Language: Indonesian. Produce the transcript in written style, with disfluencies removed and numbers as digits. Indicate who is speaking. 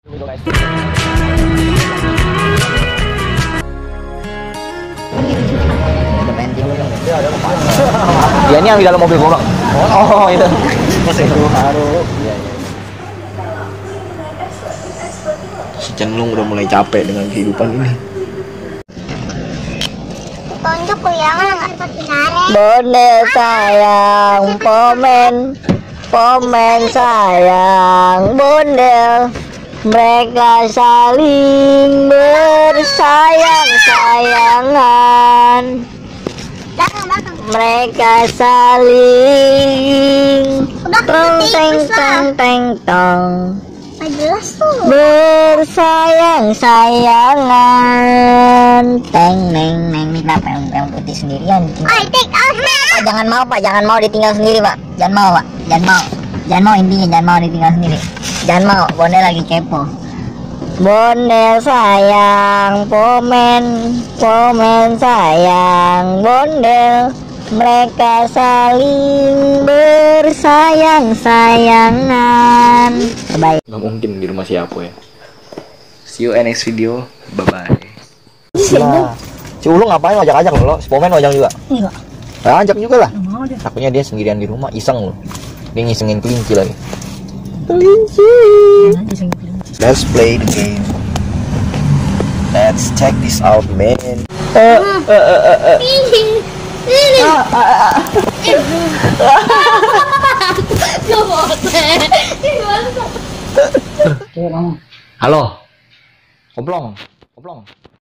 Speaker 1: Dia ini yang di dalam mobil gua, Bang. Oh, itu. Si Cenlung udah mulai capek dengan kehidupan ini.
Speaker 2: Tonjok kuliahnya nggak seperti
Speaker 3: Bonel sayang, pomen sayang, bondel. Mereka saling bersayang-sayangan. Mereka saling tong.
Speaker 2: Jelas tuh.
Speaker 3: Bersayang-sayangan. Teng neng ini kenapa yang putih sendirian? Pak, jangan mau ditinggal sendiri, Pak. Jangan mau intinya jangan mau ditinggal sendiri. Jangan mau, Bondel lagi kepo. Bondel sayang, pomen sayang, Bondel. Mereka saling bersayang-sayangan. Bye.
Speaker 1: Nggak mungkin di rumah siapa ya. See you in next video. Bye bye.
Speaker 3: Nah,
Speaker 1: si Ulung ngapain ajak lo? Si Pomen ajak juga.
Speaker 3: Iya.
Speaker 1: Ajak juga lah. Takutnya dia sendirian di rumah iseng lo. Dia ngisengin kelinci lagi. Kelinci. Let's play the game. Let's check this out, man. Halo. Koplong.